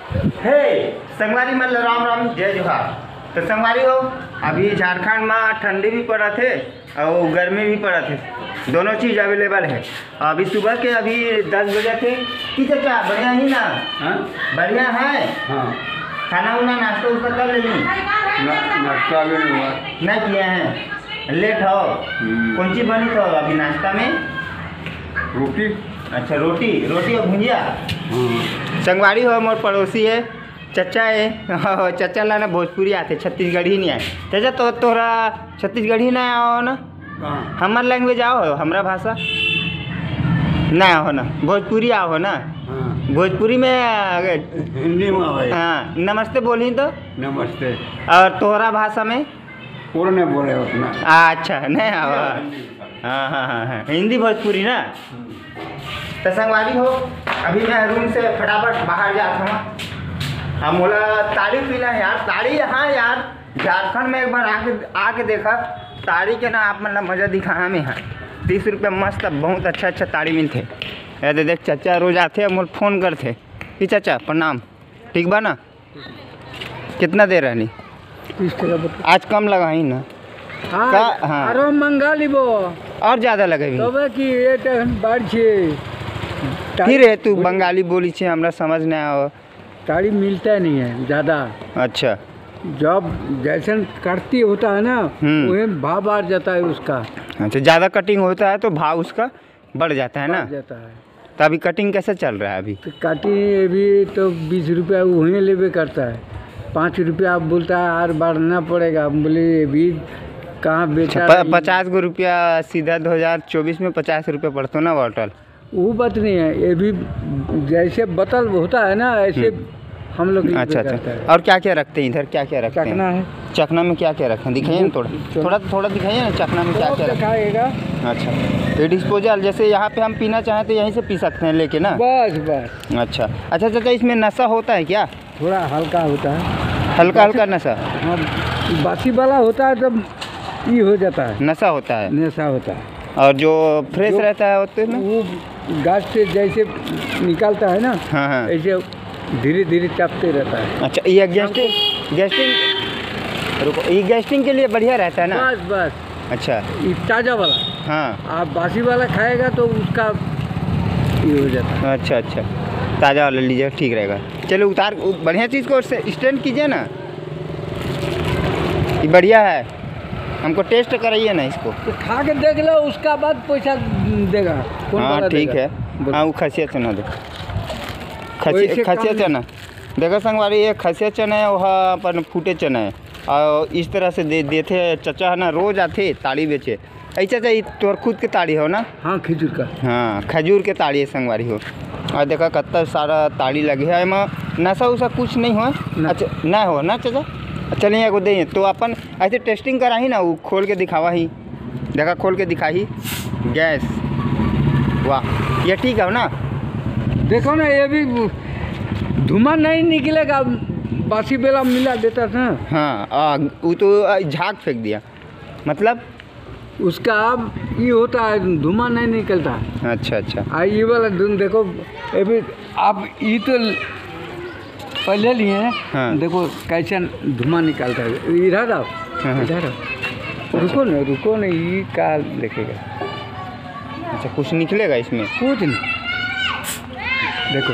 हे संगवारी मन राम राम जय जोहार। तो संगवारी हो अभी झारखंड में ठंडी भी पड़ा थे और गर्मी भी पड़ा थे, दोनों चीज़ अवेलेबल है। अभी सुबह के अभी 10 बजे थे कि चाचा बढ़िया ही ना? हाँ बढ़िया है। हाँ खाना उना नाश्ता उसका कर ले नाश्ता भी नहीं किए हैं, लेट हो। कौन सी बनी तो अभी नाश्ता में? रोटी। अच्छा रोटी और भुजिया। संगवारी हो मोर पड़ोसी है चचा है चचा लाना भोजपुरी आते छत्तीसगढ़ी नहीं आए। चाचा तो तोरा छत्तीसगढ़ी नहीं आओ ना? हमार लैंग्वेज आओ, हमारा भाषा नहीं आओ ना, भोजपुरी आओ ना? भोजपुरी में हिंदी में हाँ नमस्ते बोली तो नमस्ते। और तोहरा भाषा में और नहीं बोले उतना। अच्छा नहीं आओ। हाँ हाँ हाँ हाँ हिंदी भोजपुरी ना। तो संगवारी हो अभी मैं रूम से फटाफट बाहर जाता हूँ। अब मोला ताड़ी पीना है यार, ताड़ी। हाँ यार झारखंड में एक बार आके देखा ताड़ी के ना आप मतलब मज़ा दिखाना में है। 30 रुपये मस्त बहुत अच्छा ताड़ी मिलते। ऐसे देख चाचा रोज आते मोल फ़ोन करते कि चाचा प्रणाम, ठीक बा ना? कितना दे रहा नहीं? 30 टका। आज कम लगा ही ना? हाँ अरे मंगा लिबो और ज़्यादा लगे कि ये बढ़ फिर है तू बंगाली बोली छे हमरा समझ नहीं आओ। ताड़ी मिलता नहीं है ज़्यादा। अच्छा जब जैसे कटती होता है ना वही भाव बढ़ जाता है उसका। अच्छा ज़्यादा कटिंग होता है तो भाव उसका बढ़ जाता है ना? जाता है। तो अभी कटिंग कैसे चल रहा है अभी? तो कटिंग अभी तो 20 रुपया वहीं लेवे करता है। 5 रुपया आप बोलता है यार बढ़ना पड़ेगा। हम बोले अभी कहाँ बेचा? 50 रुपया सीधा 2024 में 50 रुपये पड़ता ना बॉटल। वो बात नहीं है, ये भी जैसे बोतल होता है ना ऐसे हम लोग। अच्छा अच्छा। और क्या क्या रखते हैं इधर? क्या क्या रखते हैं? चखना है। चखना में क्या क्या रखते हैं दिखाइए ना, थोड़ा दिखाइए ना चखना में क्या क्या रखाएगा। अच्छा ये डिस्पोजल जैसे यहाँ पे हम पीना चाहें तो यहीं से पी सकते हैं लेके ना? बस। अच्छा अच्छा चाचा इसमें नशा होता है क्या? थोड़ा हल्का होता है। हल्का नशा? हाँ बासी वाला होता है तब ये हो जाता है, नशा होता है। नशा होता है। और जो फ्रेश रहता है होते में वो गाछ से जैसे निकालता है ना, हाँ ऐसे धीरे धीरे चपते रहता है। अच्छा ये गैस्ट्रिंग रुको, ये गैस्ट्रिंग के लिए बढ़िया रहता है ना? बस। अच्छा ये ताज़ा वाला। हाँ आप बासी वाला खाएगा तो उसका ये हो जाता है। अच्छा ताज़ा वाला लीजिए ठीक रहेगा। चलो उतार बढ़िया चीज़ को स्टैंड कीजिए ना, ये बढ़िया है, हमको टेस्ट कराइए ना इसको। तो खा के देख लो उसका बाद पैसा देगा। हाँ ठीक है। हाँ वो खसिया चना दो, खसिया चना देखो संगवारी, ये खसिया चना है वह अपन फूटे चना है। और इस तरह से देते चचा है ना, रोज आते ताड़ी बेचे। ऐसा चाहिए तोर खुद के ताड़ी हो ना? हाँ खजूर का। हाँ खजूर के ताड़ी है संगवारी हो। और देखा कितना सारा ताड़ी लगे है, एमा नशा उसा कुछ नहीं हो। अच्छा ना हो ना चाचा? चलिए एगो दे तो अपन ऐसे टेस्टिंग करा ही ना, वो खोल के दिखावा ही, देखा खोल के दिखा ही गैस। वाह ये ठीक है ना? देखो ना ये भी धुआं नहीं निकलेगा, बासी बेला मिला देता था। हाँ वो तो झाग फेंक दिया मतलब उसका अब ये होता है धुआं नहीं निकलता। अच्छा ये वाला देखो ये भी आप ये तो पहले लिए हैं। हाँ। देखो कैसे धुआं निकालता है। इधर आओ। हाँ। इधर आओ। रुको ना ये क्या लिखेगा? अच्छा कुछ निकलेगा इसमें? कुछ नहीं। देखो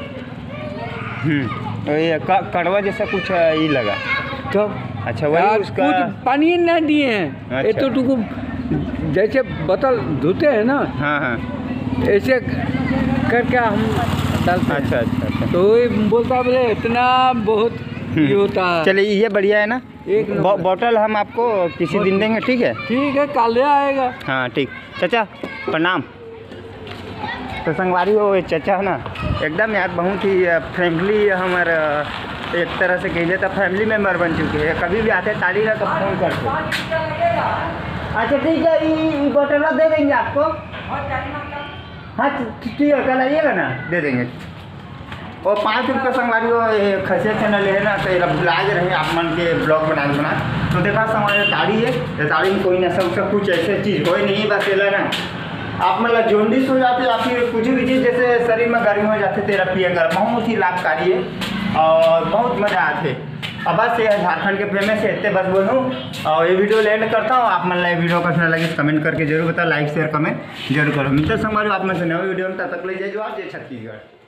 तो ये कड़वा जैसा कुछ ये लगा तो। अच्छा वही उसका कुछ पानी नहीं दिए हैं। अच्छा। ये तो तुमको जैसे बोतल धोते हैं ना, हाँ ऐसे करके हम डालते हैं। अच्छा तो ये बोलता बोले इतना बहुत ये होता है। चलिए ये बढ़िया है ना? एक बोतल हम आपको किसी दिन देंगे, ठीक है? ठीक है कल आएगा। हाँ ठीक। चाचा प्रणाम। तो संगवारी हो ये चाचा है ना एकदम यार बहुत ही फ्रेंडली, हमारे एक तरह से कहिए तो फैमिली मेम्बर बन चुके हैं। कभी भी आते ताड़ी ना तो फोन करते। अच्छा ठीक है ये बोतल दे देंगे आपको। हाँ ठीक है कल आइएगा ना, दे देंगे। और 5 रुपये संगवारी हो खसिया चैनल है ना, तो लाज रहे आप मन के ब्लॉग बना तो देखा संगवारी ताड़ी है, ताड़ी में कोई नशा उसा कुछ ऐसे चीज़ हो ही नहीं बस ना। आप मतलब जॉन्डिस हो जाते या फिर कुछ भी चीज़ जैसे शरीर में गर्मी हो जाती तेरा पिएगा बहुत ही लाभकारी है। और बहुत मज़ा आते। अब बस ये झारखंड के फेमस है, इतने बस बोलूँ और ये वीडियो लैंड करता हूँ। आप मन लाइक वीडियो कैसा लगे कमेंट करके जरूर बताओ, लाइक शेयर कमेंट जरूर करो। मिलते संगवारी आप मन से नए वीडियो में, तब तक ले जाइए जय छत्तीसगढ़।